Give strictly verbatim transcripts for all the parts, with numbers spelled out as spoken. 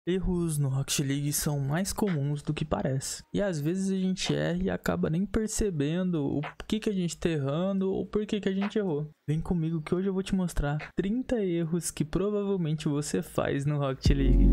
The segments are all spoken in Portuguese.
Erros no Rocket League são mais comuns do que parece. E às vezes a gente erra e acaba nem percebendo o que, que a gente tá errando ou por que, que a gente errou. Vem comigo que hoje eu vou te mostrar trinta erros que provavelmente você faz no Rocket League.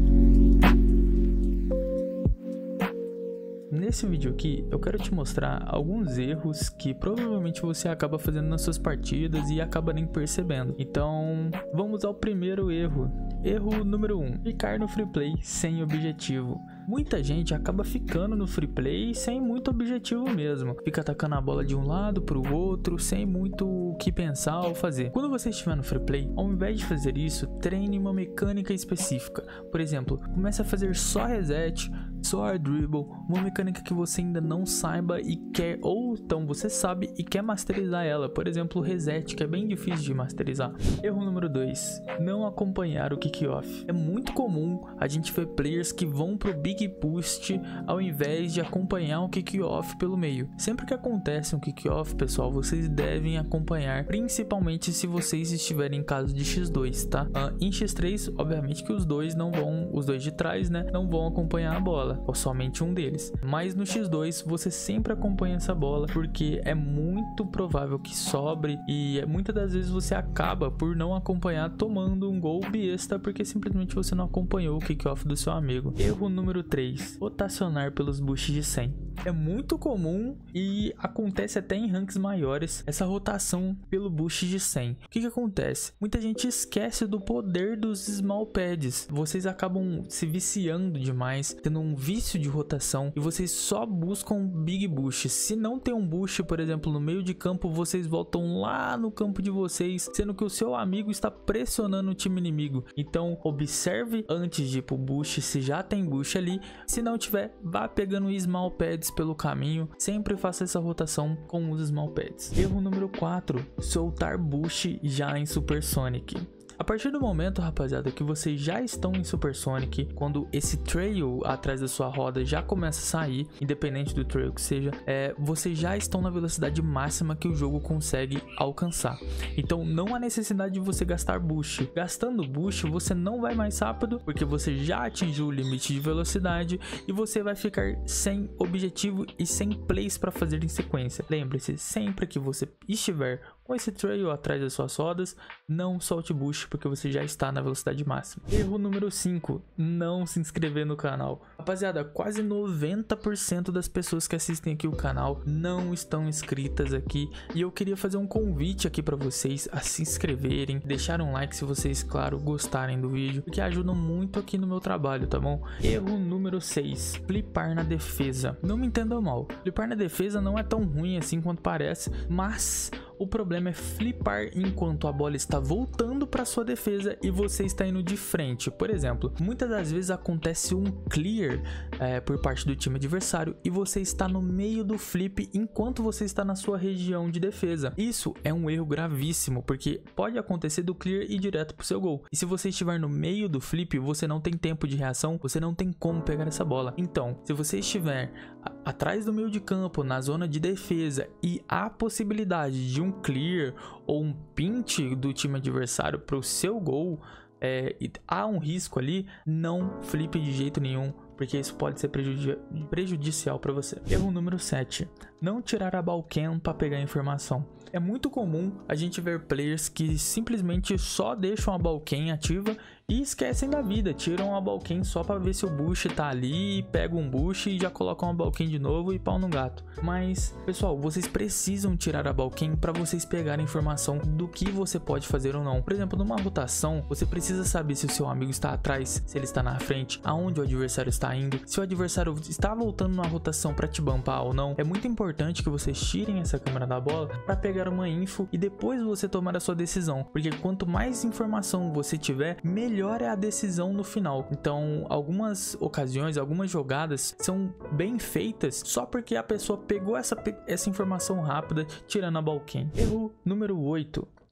Nesse vídeo aqui, eu quero te mostrar alguns erros que provavelmente você acaba fazendo nas suas partidas e acaba nem percebendo. Então, vamos ao primeiro erro. Erro número um. Ficar no free play sem objetivo. Muita gente acaba ficando no free play sem muito objetivo mesmo. Fica atacando a bola de um lado para o outro, sem muito o que pensar ou fazer. Quando você estiver no free play, ao invés de fazer isso, treine uma mecânica específica. Por exemplo, comece a fazer só reset, só dribble, uma mecânica que você ainda não saiba e quer, ou então você sabe e quer masterizar ela. Por exemplo, reset, que é bem difícil de masterizar. Erro número dois. Não acompanhar o kick-off. É muito comum a gente ver players que vão pro big boost ao invés de acompanhar um kick-off pelo meio. Sempre que acontece um kick-off, pessoal, vocês devem acompanhar, principalmente se vocês estiverem em caso de xis dois, tá? Uh, em xis três, obviamente que os dois não vão, os dois de trás, né, não vão acompanhar a bola, ou somente um deles. Mas no xis dois, você sempre acompanha essa bola, porque é muito provável que sobre e muitas das vezes você acaba por não acompanhar tomando um gol besta, porque simplesmente você não acompanhou o kick-off do seu amigo. Erro número três. Rotacionar pelos boosts de cem. É muito comum e acontece até em ranks maiores essa rotação pelo boost de cem. O que que acontece? Muita gente esquece do poder dos small pads. Vocês acabam se viciando demais, tendo um vício de rotação e vocês só buscam big boost. Se não tem um boost, por exemplo, no meio de campo, vocês voltam lá no campo de vocês, sendo que o seu amigo está pressionando o time inimigo. Então observe antes de ir pro boost se já tem boost ali. Se não tiver, vá pegando small pads pelo caminho. Sempre faça essa rotação com os small pads. Erro número quatro. Soltar boost já em Supersonic. A partir do momento, rapaziada, que vocês já estão em Supersonic, quando esse trail atrás da sua roda já começa a sair, independente do trail que seja, é, vocês já estão na velocidade máxima que o jogo consegue alcançar. Então não há necessidade de você gastar boost. Gastando boost, você não vai mais rápido, porque você já atingiu o limite de velocidade e você vai ficar sem objetivo e sem plays para fazer em sequência. Lembre-se, sempre que você estiver com esse trail atrás das suas rodas, não solte boost, porque você já está na velocidade máxima. Erro número cinco. Não se inscrever no canal. Rapaziada, quase noventa por cento das pessoas que assistem aqui o canal não estão inscritas aqui. E eu queria fazer um convite aqui para vocês a se inscreverem, deixar um like se vocês, claro, gostarem do vídeo, porque ajudam muito aqui no meu trabalho, tá bom? Erro número seis. Flipar na defesa. Não me entendam mal. Flipar na defesa não é tão ruim assim quanto parece, mas o problema é flipar enquanto a bola está voltando para sua defesa e você está indo de frente. Por exemplo, muitas das vezes acontece um clear é, por parte do time adversário e você está no meio do flip enquanto você está na sua região de defesa. Isso é um erro gravíssimo, porque pode acontecer do clear e ir direto para o seu gol. E se você estiver no meio do flip, você não tem tempo de reação, você não tem como pegar essa bola. Então, se você estiver atrás do meio de campo, na zona de defesa, e há possibilidade de um clear ou um pinch do time adversário para o seu gol, é, há um risco ali, não flipe de jeito nenhum, porque isso pode ser prejudi prejudicial para você. Erro número sete. Não tirar a ballcam para pegar informação. É muito comum a gente ver players que simplesmente só deixam a ballcam ativa e esquecem da vida, tiram a ballcam só para ver se o boost tá ali, pegam um boost e já colocam a ballcam de novo e pau no gato. Mas, pessoal, vocês precisam tirar a ballcam para vocês pegarem informação do que você pode fazer ou não. Por exemplo, numa rotação, você precisa saber se o seu amigo está atrás, se ele está na frente, aonde o adversário está indo, se o adversário está voltando na rotação para te bumpar ou não. É muito importante que vocês tirem essa câmera da bola para pegar uma info e depois você tomar a sua decisão, porque quanto mais informação você tiver, melhor melhor é a decisão no final. Então, algumas ocasiões, algumas jogadas são bem feitas só porque a pessoa pegou essa, essa informação rápida tirando a ballcam. Erro número oito.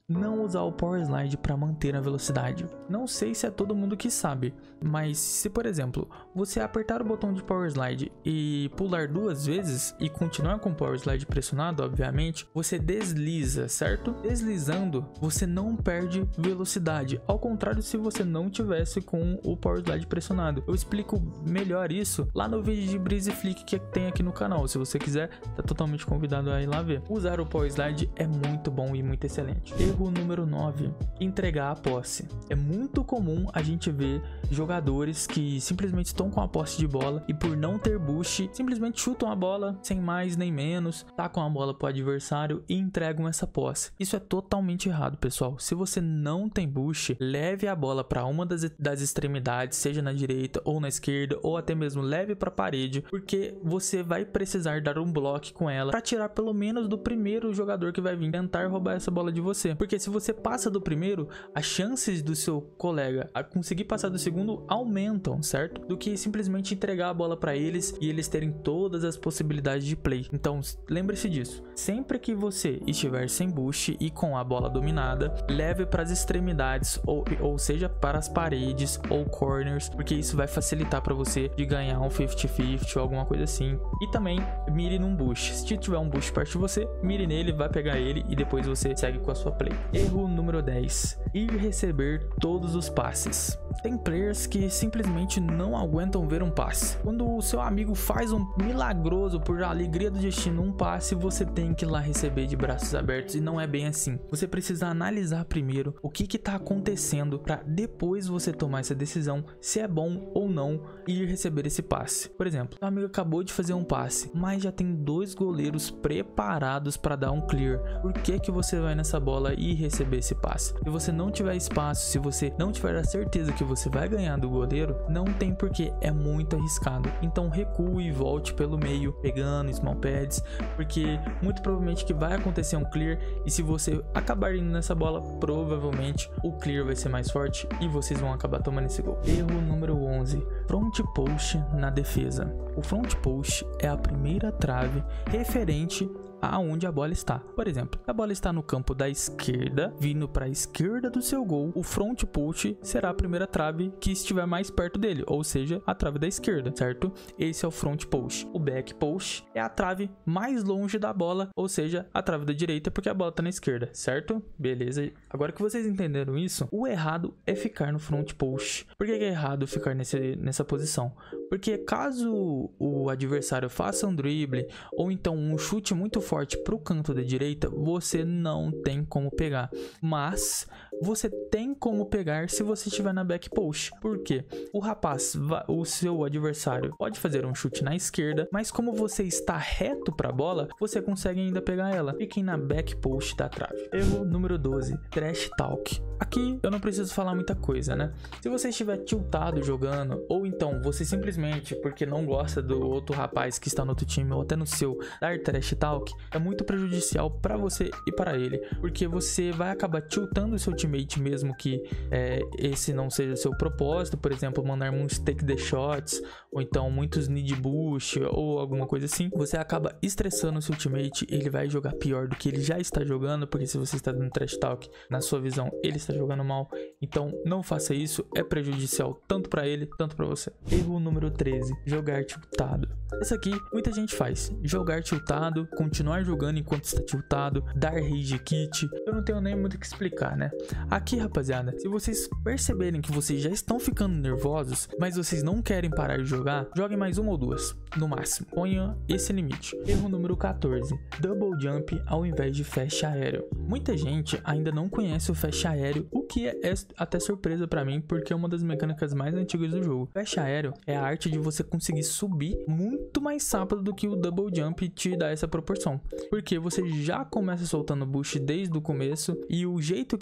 não usar o Power Slide para manter a velocidade. Não sei se é todo mundo que sabe, mas se, por exemplo, você apertar o botão de Power Slide e pular duas vezes e continuar com o Power Slide pressionado, obviamente, você desliza, certo? Deslizando, você não perde velocidade, ao contrário se você não tivesse com o Power Slide pressionado. Eu explico melhor isso lá no vídeo de Breeze Flick que tem aqui no canal. Se você quiser, tá totalmente convidado a ir lá ver. Usar o Power Slide é muito bom e muito excelente. Erro número nove, entregar a posse. É muito comum a gente ver jogadores que simplesmente estão com a posse de bola e por não ter boost, simplesmente chutam a bola sem mais nem menos, tacam a bola pro adversário e entregam essa posse. Isso é totalmente errado, pessoal. Se você não tem boost, leve a bola para uma das, das extremidades, seja na direita ou na esquerda, ou até mesmo leve para a parede, porque você vai precisar dar um bloco com ela para tirar pelo menos do primeiro jogador que vai vir tentar roubar essa bola de você. Porque se você passa do primeiro, as chances do seu colega a conseguir passar do segundo aumentam, certo? Do que simplesmente entregar a bola para eles e eles terem todas as possibilidades de play. Então, lembre-se disso. Sempre que você estiver sem boost e com a bola dominada, leve para as extremidades, ou, ou seja, para as paredes ou corners, porque isso vai facilitar para você de ganhar um cinquenta cinquenta ou alguma coisa assim. E também mire num boost. Se tiver um boost perto de você, mire nele, vai pegar ele e depois você segue com a sua play. Erro número dez, ir receber todos os passes. Tem players que simplesmente não aguentam ver um passe. Quando o seu amigo faz um milagroso, por alegria do destino, um passe, você tem que ir lá receber de braços abertos, e não é bem assim. Você precisa analisar primeiro o que que tá acontecendo para depois você tomar essa decisão se é bom ou não ir receber esse passe. Por exemplo, seu amigo acabou de fazer um passe, mas já tem dois goleiros preparados para dar um clear. Por que que você vai nessa bola e receber esse passe? Se você não tiver espaço, se você não tiver a certeza que você vai ganhar do goleiro, não tem porquê, é muito arriscado. Então recue e volte pelo meio, pegando small pads, porque muito provavelmente que vai acontecer um clear, e se você acabar indo nessa bola, provavelmente o clear vai ser mais forte e vocês vão acabar tomando esse gol. Erro número onze, front post na defesa. O front post é a primeira trave referente aonde a bola está. Por exemplo, a bola está no campo da esquerda, vindo para a esquerda do seu gol, o front post será a primeira trave que estiver mais perto dele, ou seja, a trave da esquerda, certo? Esse é o front post. O back post é a trave mais longe da bola, ou seja, a trave da direita, porque a bola está na esquerda, certo? Beleza. Agora que vocês entenderam isso, o errado é ficar no front post. Por que é errado ficar nesse, nessa posição? Porque caso o adversário faça um drible ou então um chute muito forte para o canto da direita, você não tem como pegar, mas você tem como pegar se você estiver na back post. Por quê? O rapaz, o seu adversário pode fazer um chute na esquerda, mas como você está reto para a bola, você consegue ainda pegar ela. Fiquem na back post da trave. Erro número doze, trash talk. Aqui eu não preciso falar muita coisa, né? Se você estiver tiltado jogando, ou então você simplesmente, porque não gosta do outro rapaz que está no outro time, ou até no seu, dar trash talk, é muito prejudicial para você e para ele, porque você vai acabar tiltando o seu teammate, mesmo que é, esse não seja o seu propósito. Por exemplo, mandar muitos take the shots, ou então muitos need boost, ou alguma coisa assim. Você acaba estressando o seu teammate, ele vai jogar pior do que ele já está jogando, porque se você está dando trash talk, na sua visão, ele está jogando mal. Então não faça isso, é prejudicial tanto para ele, tanto para você. Erro número treze, jogar tiltado. Essa aqui muita gente faz, jogar tiltado, continuar jogando enquanto está tiltado, dar rage kit. Eu não tenho nem muito o que explicar, né? Aqui, rapaziada, se vocês perceberem que vocês já estão ficando nervosos, mas vocês não querem parar de jogar, joguem mais uma ou duas, no máximo. Ponha esse limite. Erro número quatorze, double jump ao invés de flash aéreo. Muita gente ainda não conhece o flash aéreo, o que é até surpresa pra mim, porque é uma das mecânicas mais antigas do jogo. Flash aéreo é a arte de você conseguir subir muito mais rápido do que o double jump te dá essa proporção, porque você já começa soltando boost desde o começo, e o jeito que você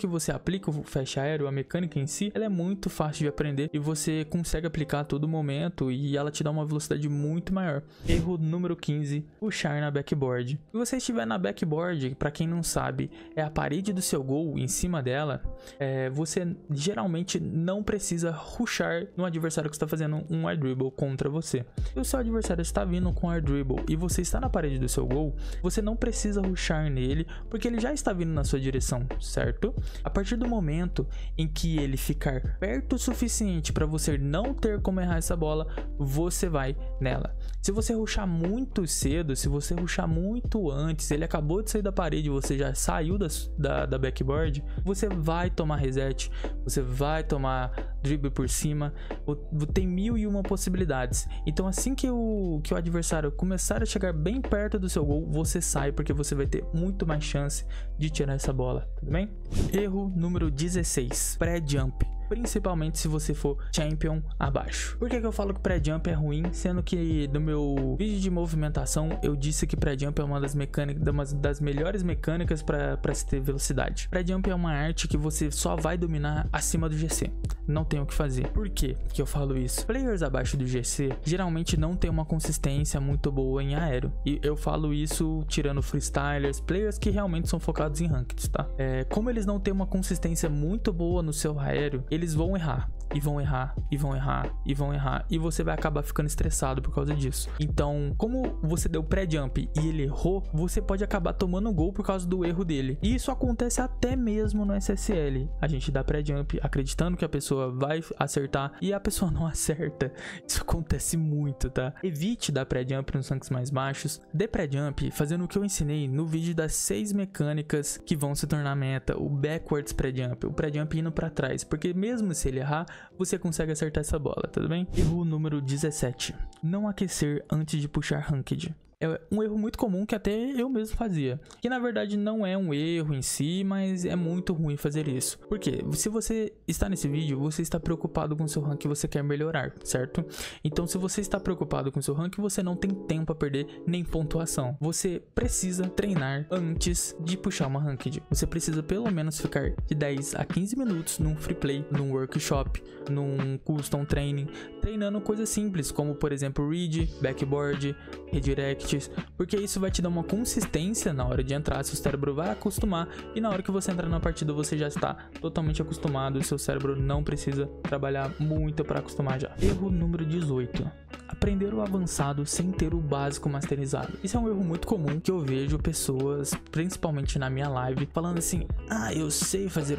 aplica o flash aéreo, a mecânica em si, ela é muito fácil de aprender e você consegue aplicar a todo momento e ela te dá uma velocidade muito maior. Erro número quinze, puxar na backboard. Se você estiver na backboard, para quem não sabe, é a parede do seu gol, em cima dela, é, você geralmente não precisa rushar no adversário que está fazendo um air dribble contra você. Se o seu adversário está vindo com air dribble e você está na parede do seu gol, você não precisa rushar nele, porque ele já está vindo na sua direção, certo? A partir do momento em que ele ficar perto o suficiente para você não ter como errar essa bola, você vai nela. Se você rushar muito cedo, se você rushar muito antes, ele acabou de sair da parede, você já saiu da, da, da backboard, você vai tomar reset, você vai tomar dribble por cima, tem mil e uma possibilidades. Então assim que o, que o adversário começar a chegar bem perto do seu gol, você sai, porque você vai ter muito mais chance de tirar essa bola, tudo bem? Erro número dezesseis, pré-jump. Principalmente se você for champion abaixo. Por que que eu falo que pré-jump é ruim, sendo que no meu vídeo de movimentação eu disse que pré-jump é uma das mecânicas, uma das melhores mecânicas para se ter velocidade. Pré-jump é uma arte que você só vai dominar acima do G C, não tem o que fazer. Por que que eu falo isso? Players abaixo do G C geralmente não tem uma consistência muito boa em aéreo, e eu falo isso tirando freestylers, players que realmente são focados em rankeds, tá? É, como eles não têm uma consistência muito boa no seu aéreo, eles vão errar, e vão errar, e vão errar, e vão errar, e você vai acabar ficando estressado por causa disso. Então, como você deu pré-jump e ele errou, você pode acabar tomando gol por causa do erro dele. E isso acontece até mesmo no S S L. A gente dá pré-jump acreditando que a pessoa vai acertar e a pessoa não acerta. Isso acontece muito, tá? Evite dar pré-jump nos ranks mais baixos. Dê pré-jump fazendo o que eu ensinei no vídeo das seis mecânicas que vão se tornar meta. O backwards pré-jump, o pré-jump indo pra trás, porque mesmo se ele errar, você consegue acertar essa bola, tudo bem? Erro número dezessete, não aquecer antes de puxar ranked. É um erro muito comum que até eu mesmo fazia, que na verdade não é um erro em si, mas é muito ruim fazer isso. Porque se você está nesse vídeo, você está preocupado com o seu rank e você quer melhorar, certo? Então se você está preocupado com o seu rank, você não tem tempo a perder nem pontuação. Você precisa treinar antes de puxar uma ranked. Você precisa pelo menos ficar de dez a quinze minutos num free play, num workshop, num custom training, treinando coisas simples como por exemplo read, backboard, redirect, porque isso vai te dar uma consistência na hora de entrar, seu cérebro vai acostumar e na hora que você entrar na partida você já está totalmente acostumado e seu cérebro não precisa trabalhar muito para acostumar já. Erro número dezoito, aprender o avançado sem ter o básico masterizado. Isso é um erro muito comum que eu vejo pessoas, principalmente na minha live, falando assim: ah, eu sei fazer o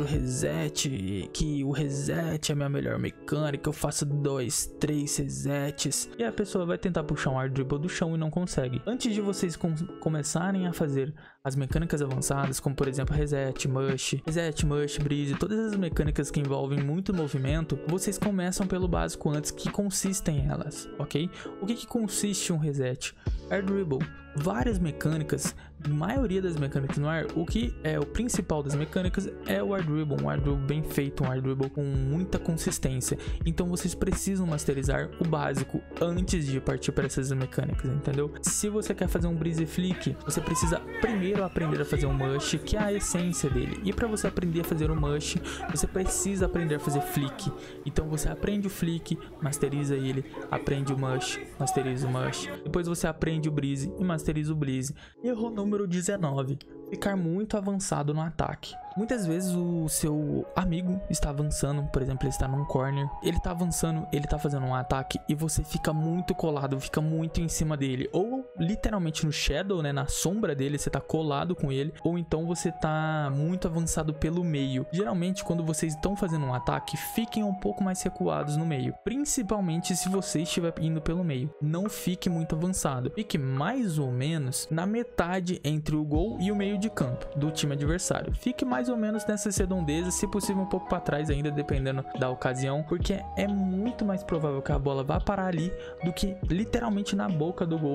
reset, que o reset é a minha melhor mecânica, eu faço dois, três resets, e a pessoa vai tentar puxar um air dribble do chão e não consegue. Antes de vocês com começarem a fazer as mecânicas avançadas, como por exemplo reset, mush, reset, mush, breeze, todas as mecânicas que envolvem muito movimento, vocês começam pelo básico antes, que consistem elas, ok? O que que consiste um reset? Air dribble, várias mecânicas, maioria das mecânicas no ar, o que é o principal das mecânicas é o air dribble, um air dribble bem feito, um air dribble com muita consistência. Então vocês precisam masterizar o básico antes de partir para essas mecânicas, entendeu? Se você quer fazer um breeze flick, você precisa primeiro aprender a fazer um mush, que é a essência dele. E para você aprender a fazer um mush, você precisa aprender a fazer flick. Então você aprende o flick, masteriza ele, aprende o mush, masteriza o mush. Depois você aprende o breeze e masteriza o breeze. Erro número dezenove, ficar muito avançado no ataque. Muitas vezes o seu amigo está avançando, por exemplo, ele está num corner, ele está avançando, ele está fazendo um ataque e você fica muito colado, fica muito em cima dele, ou literalmente no shadow, né, na sombra dele, você está colado com ele, ou então você está muito avançado pelo meio. Geralmente quando vocês estão fazendo um ataque, fiquem um pouco mais recuados no meio, principalmente se você estiver indo pelo meio. Não fique muito avançado, fique mais ou menos na metade entre o gol e o meio de campo do time adversário. Fique mais ou menos nessas redondezas, se possível um pouco para trás ainda, dependendo da ocasião, porque é muito mais provável que a bola vá parar ali do que literalmente na boca do gol do,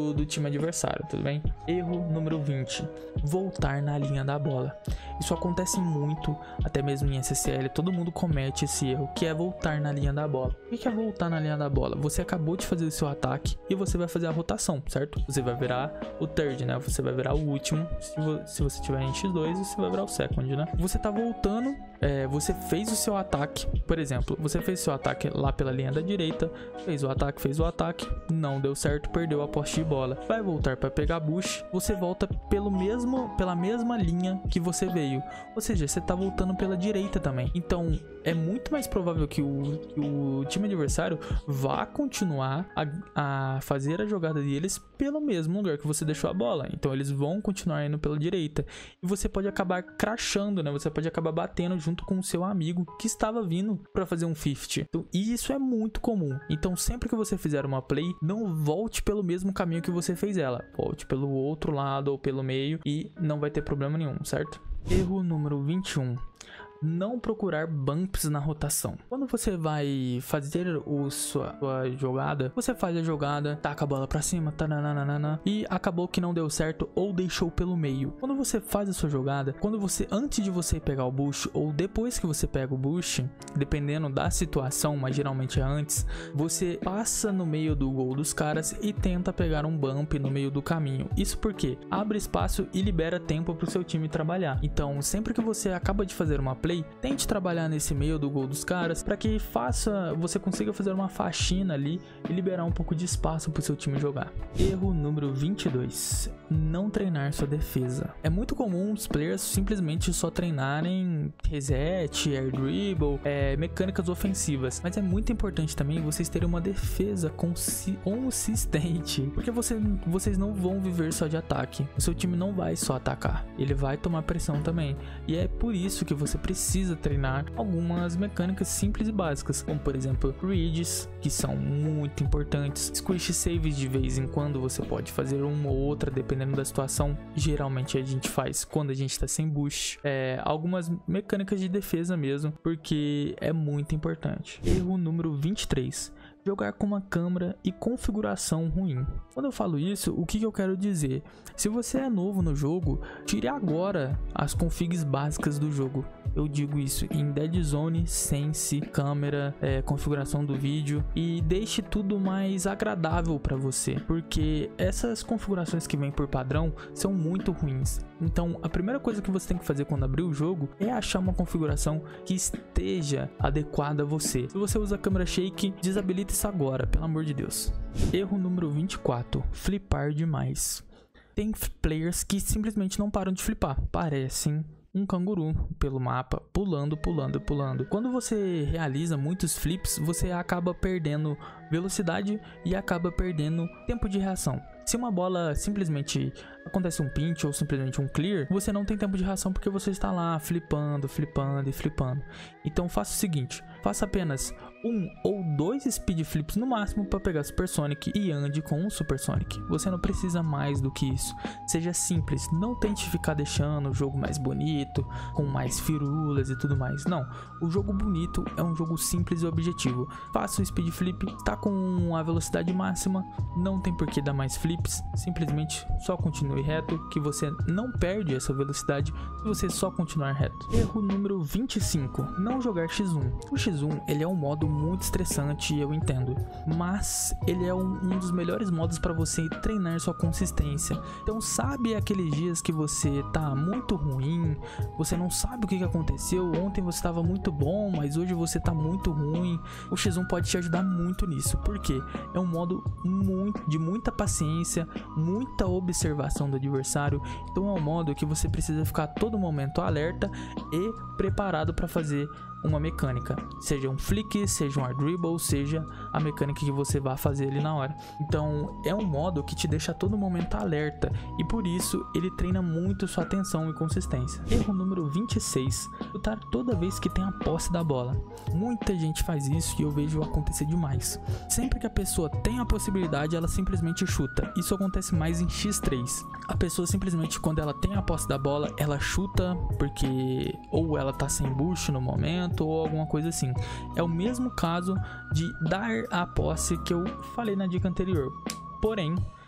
do, do time adversário, tudo bem? Erro número vinte, voltar na linha da bola. Isso acontece muito, até mesmo em S S L, todo mundo comete esse erro, que é voltar na linha da bola. O que é voltar na linha da bola? Você acabou de fazer o seu ataque e você vai fazer a rotação, certo? Você vai virar o third, né? Você vai virar o último. Se, vo se você tiver em X dois, você vai virar o second, né? Você tá voltando, é, você fez o seu ataque, por exemplo, você fez o seu ataque lá pela linha da direita, fez o ataque, fez o ataque, não deu certo, perdeu a posse de bola. Vai voltar para pegar bush, você volta pelo mesmo, pela mesma linha que você veio. Ou seja, você tá voltando pela direita também. Então, é muito mais provável que o, que o time adversário vá continuar a, a fazer a jogada deles pelo mesmo lugar que você deixou a bola. Então, eles vão continuar indo pela direita. E você pode acabar crashando, né? Você pode acabar batendo junto com o seu amigo que estava vindo para fazer um cinquenta. Então, e isso é muito comum. Então, sempre que você fizer uma play, não volte pelo mesmo caminho que você fez ela. Volte pelo outro lado ou pelo meio e não vai ter problema nenhum, certo? Erro número vinte e um. Não procurar bumps na rotação. Quando você vai fazer o sua, sua jogada, você faz a jogada, taca a bola pra cima, tananana, e acabou que não deu certo ou deixou pelo meio. Quando você faz a sua jogada, quando você, antes de você pegar o bush ou depois que você pega o bush, dependendo da situação, mas geralmente é antes, você passa no meio do gol dos caras e tenta pegar um bump no meio do caminho. Isso porque abre espaço e libera tempo pro seu time trabalhar. Então, sempre que você acaba de fazer uma play, tente trabalhar nesse meio do gol dos caras para que faça, você consiga fazer uma faxina ali e liberar um pouco de espaço para o seu time jogar. Erro número vinte e dois. Não treinar sua defesa. É muito comum os players simplesmente só treinarem reset, air dribble, é, mecânicas ofensivas, mas é muito importante também vocês terem uma defesa consi consistente, porque você, vocês não vão viver só de ataque. O seu time não vai só atacar, ele vai tomar pressão também, e é por isso que você precisa precisa treinar algumas mecânicas simples e básicas, como por exemplo reads, que são muito importantes, squish saves de vez em quando você pode fazer uma ou outra dependendo da situação, geralmente a gente faz quando a gente está sem bush, é, algumas mecânicas de defesa mesmo, porque é muito importante. Erro número vinte e três. Jogar com uma câmera e configuração ruim. Quando eu falo isso, o que, que eu quero dizer? Se você é novo no jogo, tire agora as configs básicas do jogo. Eu digo isso em Dead Zone, Sense, câmera, é, configuração do vídeo, e deixe tudo mais agradável para você, porque essas configurações que vêm por padrão são muito ruins. Então, a primeira coisa que você tem que fazer quando abrir o jogo é achar uma configuração que esteja adequada a você. Se você usa câmera shake, desabilite isso agora, pelo amor de Deus. Erro número vinte e quatro. Flipar demais. Tem players que simplesmente não param de flipar, parecem um canguru pelo mapa, pulando, pulando, pulando. Quando você realiza muitos flips, você acaba perdendo velocidade e acaba perdendo tempo de reação. Se uma bola simplesmente acontece um pinch ou simplesmente um clear, você não tem tempo de reação porque você está lá flipando, flipando e flipando. Então faça o seguinte, faça apenas um ou dois speed flips no máximo para pegar Supersonic e ande com um Supersonic. Você não precisa mais do que isso. Seja simples, não tente ficar deixando o jogo mais bonito, com mais firulas e tudo mais. Não, o jogo bonito é um jogo simples e objetivo. Faça o speed flip, tá com a velocidade máxima, não tem por que dar mais flips, simplesmente só continue reto, que você não perde essa velocidade se você só continuar reto. Erro número vinte e cinco. Não jogar X um. O X um ele é um modo muito estressante, eu entendo, mas ele é um, um dos melhores modos para você treinar sua consistência. Então sabe aqueles dias que você tá muito ruim, você não sabe o que, que aconteceu, ontem você estava muito bom, mas hoje você tá muito ruim, o X um pode te ajudar muito nisso, porque é um modo muito, de muita paciência, muita observação do adversário, então é um modo que você precisa ficar a todo momento alerta e preparado para fazer uma mecânica, seja um flick, seja um air dribble, seja a mecânica que você vai fazer ali na hora. Então é um modo que te deixa a todo momento alerta e por isso ele treina muito sua atenção e consistência. Erro número vinte e seis. Chutar toda vez que tem a posse da bola. Muita gente faz isso e eu vejo acontecer demais. Sempre que a pessoa tem a possibilidade, ela simplesmente chuta. Isso acontece mais em X três. A pessoa simplesmente, quando ela tem a posse da bola, ela chuta porque ou ela tá sem bush no momento ou alguma coisa assim. É o mesmo caso de dar a posse que eu falei na dica anterior. Porém,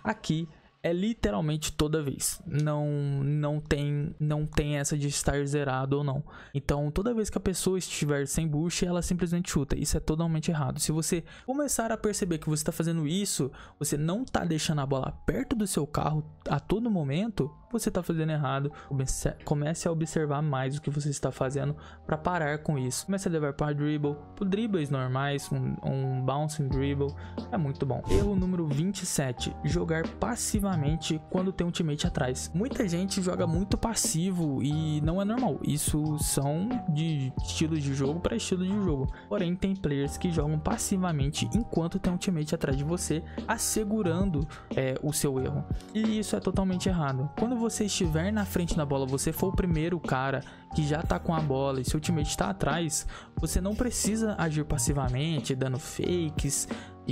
Aqui é literalmente toda vez, não, não, tem, não tem essa de estar zerado ou não. Então toda vez que a pessoa estiver sem boost, ela simplesmente chuta. Isso é totalmente errado. Se você começar a perceber que você está fazendo isso, você não está deixando a bola perto do seu carro a todo momento, você está fazendo errado. Comece a observar mais o que você está fazendo para parar com isso. Comece a levar para dribble, por dribbles normais, um, um bouncing dribble, é muito bom. Erro número vinte e sete, jogar passivamente quando tem um teammate atrás. Muita gente joga muito passivo e não é normal. Isso são de estilos de jogo para estilo de jogo. Porém, tem players que jogam passivamente enquanto tem um teammate atrás de você, assegurando é, o seu erro. E isso é totalmente errado. Quando você estiver na frente da bola, você for o primeiro cara que já tá com a bola e seu teammate está atrás, você não precisa agir passivamente, dando fakes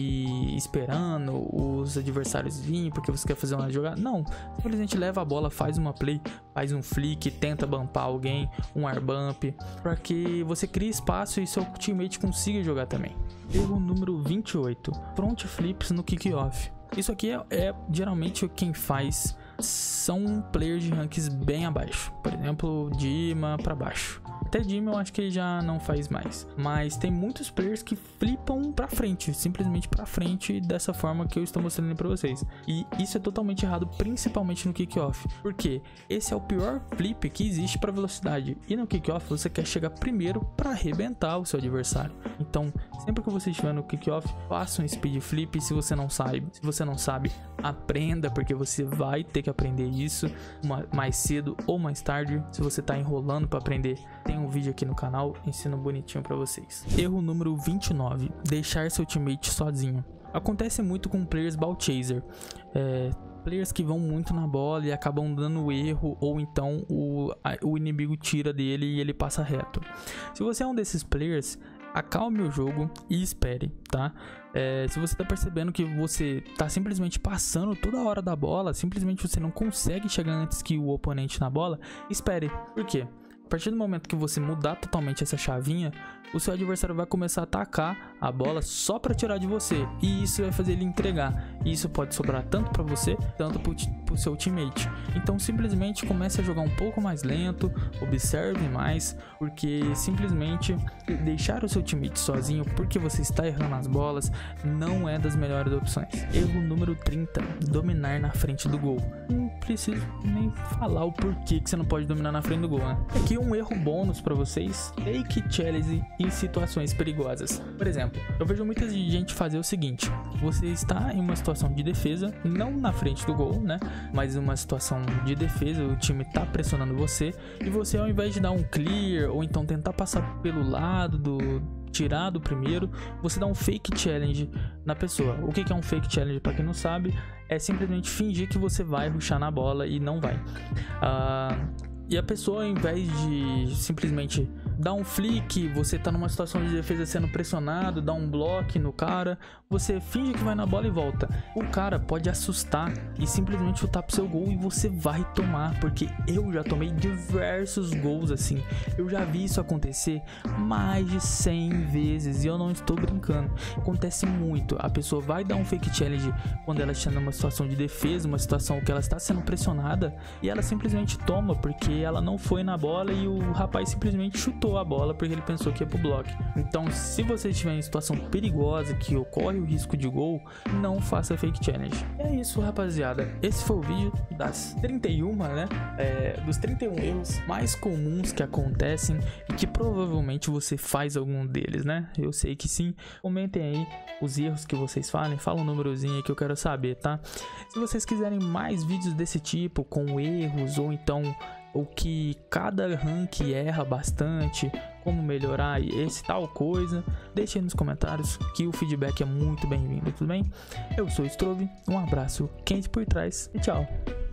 e esperando os adversários virem porque você quer fazer uma jogada. Não, simplesmente leva a bola, faz uma play, faz um flick, tenta bumpar alguém, um air bump, para que você crie espaço e seu teammate consiga jogar também. Erro número vinte e oito, front flips no kickoff. Isso aqui é, é geralmente quem faz são players de ranks bem abaixo, por exemplo, Dima para baixo. Até Dima eu acho que ele já não faz mais, mas tem muitos players que flipam pra frente, simplesmente pra frente, dessa forma que eu estou mostrando para vocês. E isso é totalmente errado, principalmente no kickoff, porque esse é o pior flip que existe para velocidade, e no kickoff você quer chegar primeiro para arrebentar o seu adversário. Então, sempre que você estiver no kickoff, faça um speed flip. Se você não sabe, se você não sabe, aprenda, porque você vai ter que aprender isso uma, mais cedo ou mais tarde. Se você tá enrolando para aprender, tem um vídeo aqui no canal, ensino bonitinho para vocês. Erro número vinte e nove, deixar seu teammate sozinho. Acontece muito com players ball chaser, é, players que vão muito na bola e acabam dando erro, ou então o, a, o inimigo tira dele e ele passa reto. Se você é um desses players, acalme o jogo e espere, tá? É, se você tá percebendo que você tá simplesmente passando toda hora da bola, simplesmente você não consegue chegar antes que o oponente na bola, espere. Por quê? A partir do momento que você mudar totalmente essa chavinha, o seu adversário vai começar a atacar a bola só para tirar de você, e isso vai fazer ele entregar. E isso pode sobrar tanto para você, tanto para o seu teammate. Então simplesmente comece a jogar um pouco mais lento, observe mais, porque simplesmente deixar o seu teammate sozinho porque você está errando as bolas não é das melhores opções. Erro número trinta, dominar na frente do gol. Não preciso nem falar o porquê que você não pode dominar na frente do gol, né? Aqui um erro bônus para vocês: fake challenge em situações perigosas. Por exemplo, eu vejo muita gente fazer o seguinte: você está em uma situação de defesa, não na frente do gol, né, mas uma situação de defesa, o time tá pressionando você, e você, ao invés de dar um clear ou então tentar passar pelo lado do tirar do primeiro, você dá um fake challenge na pessoa. O que é um fake challenge, para quem não sabe? É simplesmente fingir que você vai rushar na bola e não vai. Uh, e a pessoa, ao invés de simplesmente dar um flick, você tá numa situação de defesa sendo pressionado, dá um bloco no cara, você finge que vai na bola e volta. O cara pode assustar e simplesmente chutar pro seu gol e você vai tomar, porque eu já tomei diversos gols assim. Eu já vi isso acontecer mais de cem vezes e eu não estou brincando. Acontece muito. A pessoa vai dar um fake challenge quando ela está numa situação de defesa, uma situação que ela está sendo pressionada, e ela simplesmente toma porque ela não foi na bola e o rapaz simplesmente chutou a bola porque ele pensou que ia pro bloco. Então, se você estiver em situação perigosa que ocorre o risco de gol, não faça fake challenge. É isso, rapaziada. Esse foi o vídeo das trinta e uma, né? É, dos trinta e um erros mais comuns que acontecem e que provavelmente você faz algum deles, né? Eu sei que sim. Comentem aí os erros que vocês falem. Fala um númerozinho aí que eu quero saber, tá? Se vocês quiserem mais vídeos desse tipo, com erros, ou então o que cada rank erra bastante, como melhorar esse tal coisa, deixe aí nos comentários que o feedback é muito bem-vindo, tudo bem? Eu sou o Strove, um abraço quente por trás e tchau!